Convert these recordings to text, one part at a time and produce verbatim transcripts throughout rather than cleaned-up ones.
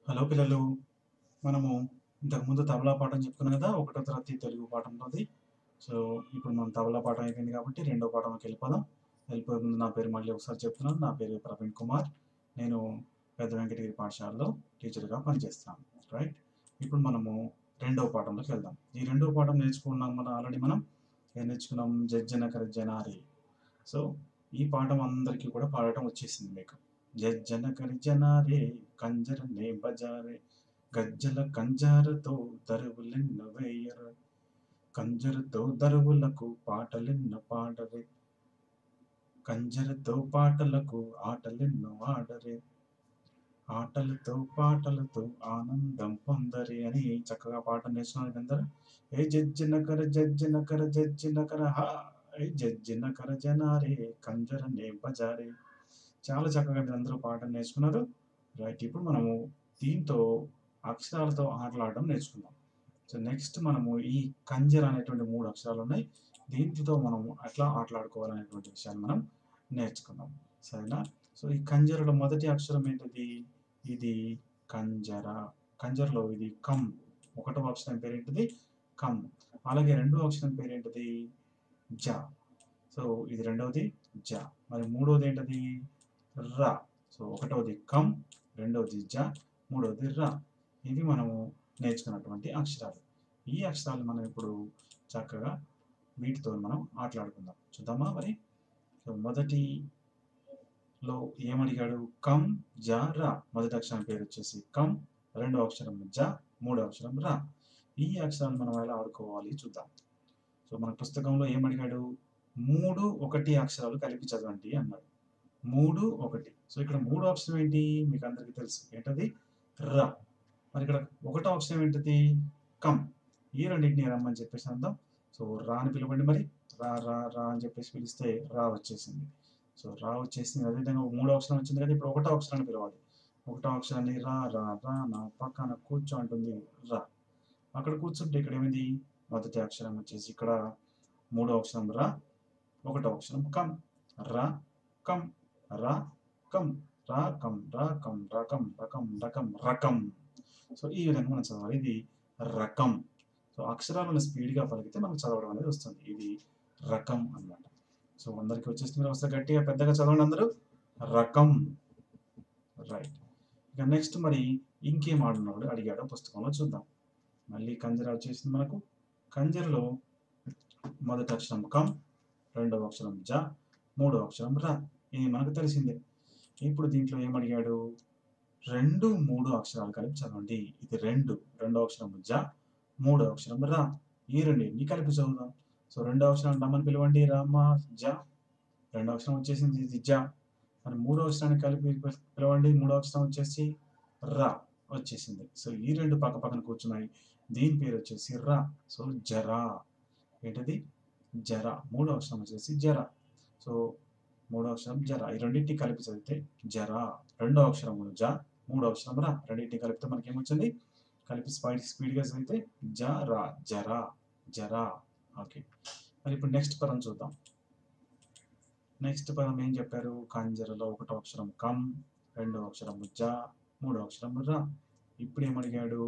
Hello పిల్లలు, మనము ఇంతకుముందు తబలా పాఠం చెప్పుకున్నాం కదా, ఒకటో తరగతి తెలుగు పాఠంలోది. సో ఇప్పుడు మనం తబలా పాఠం అయిపోయింది కాబట్టి రెండో పాఠంలోకి వెళ్ళిపోదాం. వెళ్ళిపోయే ముందు నా పేరు మళ్ళీ ఒకసారి చెప్తున్నాను. నా పేరు ప్రవీణ్ కుమార్. నేను పెద్ద వెంకటగిరి పాఠశాలలో టీచర్గా పనిచేస్తాను. రైట్, ఇప్పుడు మనము రెండవ పాఠంలోకి వెళ్దాం. ఈ రెండవ పాఠం నేర్చుకున్నాం మనం ఆల్రెడీ. మనం ఏం నేర్చుకున్నాం? జజ్జనకర జనారి. సో ఈ పాఠం అందరికీ కూడా పాడటం వచ్చేసింది మీకు. జజ్జనకరి జనారే కంజరనే బజారే, గజ్జల కంజారతో దరువులెన్న వేయరు, కంజరతో దరువులకు పాటలెన్నో పాడరే, కంజరతో పాటలకు ఆటలెన్నో ఆడరే, ఆటలతో పాటలతో ఆనందం పొందరే అని చక్కగా పాట నేర్చుకున్నారు అందరూ. ఏ జజ్జనకర జజ్జనకర జజ్జనకర హా, ఏ జజ్జనకర జనారే కంజరనే బజారే. చాలా చక్కగా మీరు అందరూ పాఠం నేర్చుకున్నారు. రైట్, ఇప్పుడు మనము దీంతో అక్షరాలతో ఆటలాడడం నేర్చుకుందాం. సో నెక్స్ట్ మనము ఈ కంజర అనేటువంటి మూడు అక్షరాలు ఉన్నాయి. దీంతో మనము అట్లా ఆటలాడుకోవాలనేటువంటి విషయాన్ని మనం నేర్చుకుందాం. సరేనా? సో ఈ కంజరలో మొదటి అక్షరం ఏంటిది? ఇది కంజర. కంజరలో ఇది కమ్. ఒకటో అక్షరం పేరేంటిది? కమ్. అలాగే రెండో అక్షరం పేరేంటిది? జ. సో ఇది రెండవది జ. మరి మూడవది ఏంటది? ర. సో ఒకటవది కమ్, రెండవది జ, మూడవది ర. ఇవి మనము నేర్చుకున్నటువంటి అక్షరాలు. ఈ అక్షరాలు మనం ఇప్పుడు చక్కగా వీటితో మనం ఆటలాడుకుందాం. చూద్దామా మరి? సో మొదటిలో ఏమడిగాడు? కమ్, జ, ర. మొదటి అక్షరం పేరు వచ్చేసి కమ్, రెండవ అక్షరం జ, మూడవ అక్షరం ర. ఈ అక్షరాలు మనం ఎలా ఆడుకోవాలి చూద్దాం. సో మన పుస్తకంలో ఏమడిగాడు? మూడు ఒకటి అక్షరాలు కలిపి చదవండి అన్నాడు. మూడు ఒకటి. సో ఇక్కడ మూడో అక్షరం ఏంటి? మీకు అందరికీ తెలుసు, ఏంటది? ర. మరి ఇక్కడ ఒకటో అక్షరం ఏంటిది? కమ్. ఈ రెండింటిని రమ్మని చెప్పేసి అందాం. సో రా అని పిలవండి. మరి రా రా రా అని చెప్పేసి పిలిస్తే రా వచ్చేసింది. సో రా వచ్చేసింది. అదేవిధంగా మూడో అక్షరం వచ్చింది కదా, ఇప్పుడు ఒకటో అక్షరాన్ని పిలవాలి. ఒకటో అక్షరాన్ని రా రా రా నా పక్కన కూర్చో అంటుంది రా. అక్కడ కూర్చుంటే ఇక్కడ ఏమైంది? మొదటి అక్షరం వచ్చేసి ఇక్కడ మూడో అక్షరం రా, ఒకటో అక్షరం కమ్. రా కమ్, రా కమ్, రా కమ్, రా కమ్, రకం రకం రకం రకం. సో ఈ విధంగా మనం చదవాలి. ఇది రకం. సో అక్షరాలను స్పీడ్గా పలికితే మనకు చదవడం అనేది వస్తుంది. ఇది రకం అన్నమాట. సో అందరికీ వచ్చేస్తుంది. వస్తే గట్టిగా పెద్దగా చదవండి అందరూ. రకం. రైట్. ఇక నెక్స్ట్ మరి ఇంకేం ఆడున్నాడు అడిగాడో పుస్తకంలో చూద్దాం. మళ్ళీ కంజర వచ్చేసింది మనకు. కంజరలో మొదటి అక్షరం కమ్, రెండవ అక్షరం జ, మూడవ అక్షరం ర. ఇది మనకు తెలిసిందే. ఇప్పుడు దీంట్లో ఏమడిగాడు? రెండు మూడు అక్షరాలు కలిపి చదవండి. ఇది రెండు, రెండో అక్షరం జ, మూడో అక్షరం ర. ఈ రెండింటిని కలిపి చదువుదాం. సో రెండో అక్షరం రమ్మని పిలవండి. రామ జ. రెండో అక్షరం వచ్చేసింది ఇది జ. మరి మూడో అక్షరాన్ని కలిపి పిలవండి. మూడో అక్షరం వచ్చేసి ర వచ్చేసింది. సో ఈ రెండు పక్క పక్కన కూర్చున్నాయి. దీని పేరు వచ్చేసి ర. సో జరా. ఏంటది? జర. మూడో అక్షరం వచ్చేసి జర. సో మూడో అక్షరం జర. ఈ రెండింటిని కలిపి చదివితే జర. రెండో అక్షరం జ, మూడో అక్షరం రా. రెండింటిని కలిపితే మనకి ఏమొచ్చింది? కలిపి స్పైడ్ స్పీడ్గా చదివితే జరా జరా జరా. ఓకే, మరి ఇప్పుడు నెక్స్ట్ పదం చూద్దాం. నెక్స్ట్ పదం ఏం చెప్పారు? కంజరలో ఒకటో అక్షరం కమ్, రెండో అక్షరం జ, మూడో అక్షరం రా. ఇప్పుడు ఏమడిగాడు?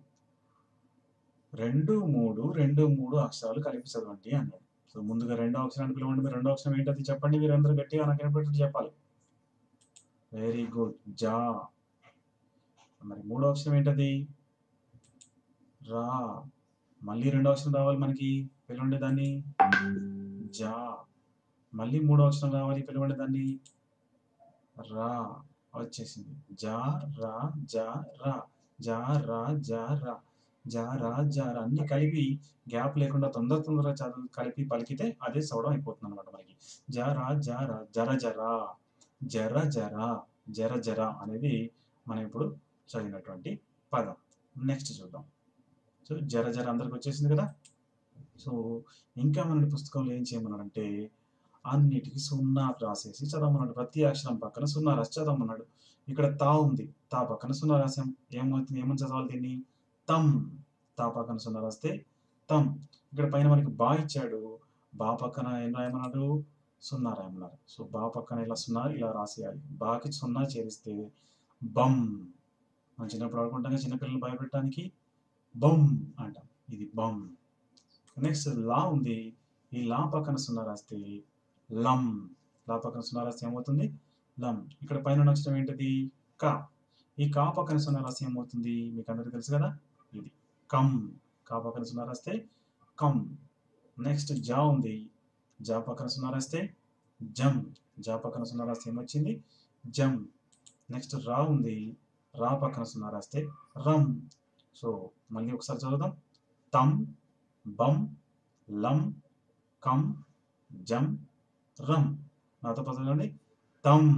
రెండు మూడు రెండు మూడు అక్షరాలు కలిపి చదవండి అన్నాడు. సో ముందుగా రెండో అక్షరాన్ని పిలవండి. మీరు రెండో అక్షరం ఏంటది చెప్పండి. మీరు అందరూ గట్టిగా నాకు వినపడేటట్టు చెప్పాలి. వెరీ గుడ్, జా. మరి మూడో అక్షరం ఏంటది? రా. మళ్ళీ రెండో అక్షరం రావాలి మనకి, పిలవండి దాన్ని. జా. మళ్ళీ మూడో అక్షరం రావాలి, పిలవండి దాన్ని. రా. వచ్చేసింది. జా రా జా రా. జా రా జా రా. జారా జారా అన్ని కలిపి గ్యాప్ లేకుండా తొందర తొందరగా చదువు కలిపి పలికితే అదే చదవడం అయిపోతుంది అనమాట మనకి. జారా జారా, జర జరా, జర జరా, జర జర అనేది మనం ఇప్పుడు చదివినటువంటి పదం. నెక్స్ట్ చూద్దాం. సో జర జర అందరికి వచ్చేసింది కదా. సో ఇంకా మన పుస్తకంలో ఏం చేయమన్నాడంటే అన్నిటికీ సున్నా రాసేసి చదవమన్నాడు. ప్రతి అక్షరం పక్కన సున్నా రాసి చదవమన్నాడు. ఇక్కడ తా ఉంది, తా పక్కన సున్నా రాసాం. ఏమవుతుంది? ఏమని చదవాలి దీన్ని? తమ్. తా పక్కన సున్నా రాస్తే తమ్. ఇక్కడ పైన మనకి బా ఇచ్చాడు. బా పక్కన ఏం రాయమన్నాడు? సున్నా రాయమన్నారు. సో బా పక్కన ఇలా సున్నా ఇలా రాసేయాలి. బాకి సున్నా చేరిస్తే బమ్. మనం చిన్నప్పుడు ఆడుకుంటాం చిన్నపిల్లలు భయపెట్టడానికి బమ్ అంటాం, ఇది బమ్. నెక్స్ట్ లా ఉంది, ఈ లా పక్కన సున్నా రాస్తే లం, లా పక్కన సున్నా రాస్తే ఏమవుతుంది లం. ఇక్కడ పైన అక్షరం ఏంటిది కా, ఈ కా పక్కన సున్నా రాస్తే ఏమవుతుంది మీకు అందరికీ తెలుసు కదా, ఇది కమ్, కా పక్కన సున్నా రాస్తే కమ్. నెక్స్ట్ జా ఉంది, జా పక్కన సున్నా రాస్తే జమ్, జా పక్కన సున్నా రాస్తే ఏమొచ్చింది జమ్. నెక్స్ట్ రా ఉంది, రా పక్కన సున్నా రాస్తే రమ్. సో మళ్ళీ ఒకసారి చదువుదాం, తమ్ బమ్ లం కమ్ జమ్ రమ్. నాతో పదలండి, తమ్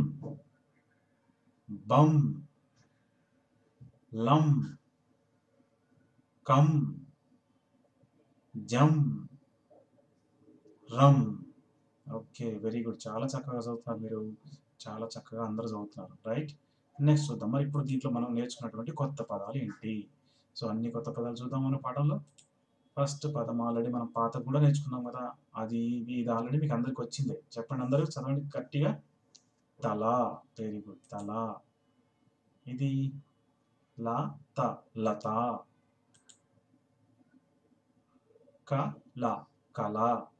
బమ్ లం కమ్ జమ్ రమ్. ఓకే, వెరీ గుడ్, చాలా చక్కగా చదువుతున్నారు మీరు, చాలా చక్కగా అందరూ చదువుతున్నారు, రైట్. నెక్స్ట్ చూద్దాం మరి ఇప్పుడు దీంట్లో మనం నేర్చుకున్నటువంటి కొత్త పదాలు ఏంటి. సో అన్ని కొత్త పదాలు చూద్దాం మన పాఠంలో. ఫస్ట్ పదం ఆల్రెడీ మనం పాత కూడా నేర్చుకున్నాం కదా, అది ఇది ఆల్రెడీ మీకు అందరికి వచ్చిందే, చెప్పండి అందరూ చదవండి గట్టిగా, తల. వెరీ గుడ్, తల. ఇది ల త లత, క ల కల.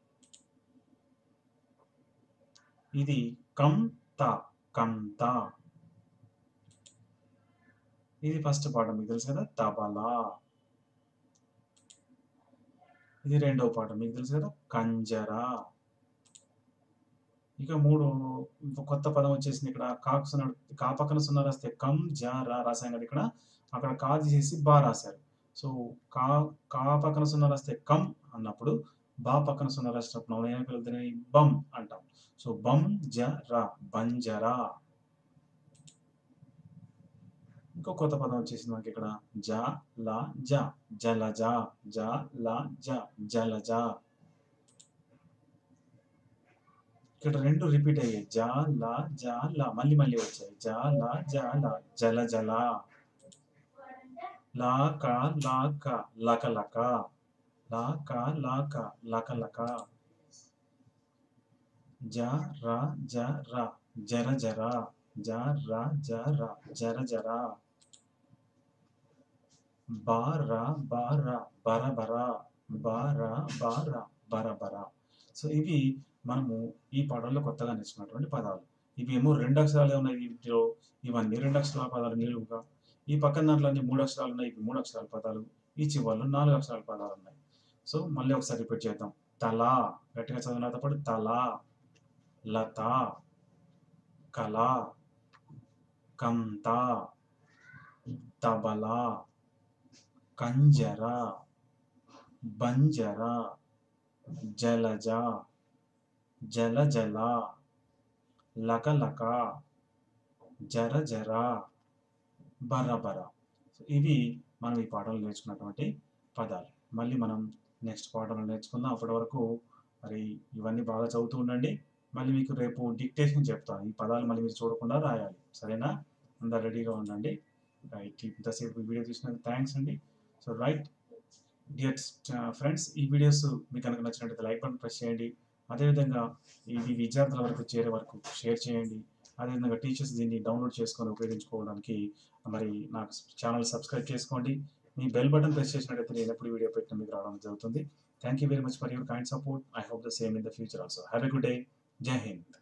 ఇది కం త కంత. ఇది ఫస్ట్ పాఠం మీకు తెలుసు కదా, తబలా. ఇది రెండవ పాఠం మీకు తెలుసు కదా, కంజరా. ఇక మూడు కొత్త పదం వచ్చేసింది, ఇక్కడ కాకు సున్నా, కా పక్కన సున్నా రాస్తే కం జా రా రాసాం కదా, ఇక్కడ అక్కడ కా తీసేసి బా రాశారు. సో కా కా పక్కన సున్నా రాస్తే కం అన్నప్పుడు, బా పక్కన సున్నా రాసినప్పుడు మనం ఏమైనా పిలుద్దని బమ్ అంటాం. సో బమ్ జ రా, బంజరా. ఇంకో కొత్త పదం వచ్చేసింది మనకి ఇక్కడ, జ ల జ, జలజ. జ ల జ, జలజ. ఇక్కడ రెండు రిపీట్ అయ్యాయి, జ ల జ ల, మళ్ళీ మళ్ళీ వచ్చాయి, జ ల జ ల, జల జల. లా క లా క, లక లక. లా క లా క, లక లక. జ ర జ ర, జర జర. జ ర జ ర, జర జర. బా ర బా ర, బర బర. బా ర బా ర, బర బర. సో ఇవి మనము ఈ పాఠంలో కొత్తగా నేర్చుకున్నటువంటి పదాలు. ఇవి ఏమో రెండు అక్షరాలు ఉన్నాయి వీటిలో, ఇవన్నీ రెండు అక్షరాల పదాలు నిలువుగా. ఈ పక్కన దాంట్లో అన్ని మూడు అక్షరాలు ఉన్నాయి, ఇవి మూడు అక్షరాల పదాలు. ఈ చివరిలో నాలుగు అక్షరాల పదాలు ఉన్నాయి. సో మళ్ళీ ఒకసారి రిపీట్ చేద్దాం, తల, గట్టిగా చదివినతో పాటు తల, లత, కళ, కంత, తబల, కంజర, బంజర, జలజ, జల జల, లక లక, జర జర, బర బర. ఇవి మనం ఈ పాఠంలో నేర్చుకున్నటువంటి పదాలు. మళ్ళీ మనం నెక్స్ట్ పాఠంలో నేర్చుకుందాం. అప్పటి వరకు మరి ఇవన్నీ బాగా చదువుతూ ఉండండి. మళ్ళీ మీకు రేపు డిక్టేషన్ చెప్తాను, ఈ పదాలు మళ్ళీ మీరు చూడకుండా రాయాలి, సరేనా? అందరు రెడీగా ఉండండి. రైట్, ఇంతసేపు ఈ వీడియో చూసినందుకు థ్యాంక్స్ అండి. సో రైట్ డియర్ ఫ్రెండ్స్, ఈ వీడియోస్ మీకు కనుక నచ్చినట్లయితే లైక్ బటన్ ప్రెస్ చేయండి. అదేవిధంగా ఇది విద్యార్థుల వరకు చేరే వరకు షేర్ చేయండి. అదేవిధంగా టీచర్స్ దీన్ని డౌన్లోడ్ చేసుకొని ఉపయోగించుకోవడానికి మరి నాకు ఛానల్ సబ్స్క్రైబ్ చేసుకోండి. మీ బెల్ బటన్ ప్రెస్ చేసినట్లయితే నేను ఎప్పుడు వీడియో పెట్టిన మీకు రావడం జరుగుతుంది. Thank you very much for your kind support. I hope the same in the future also. Have a good day. Jai Hind.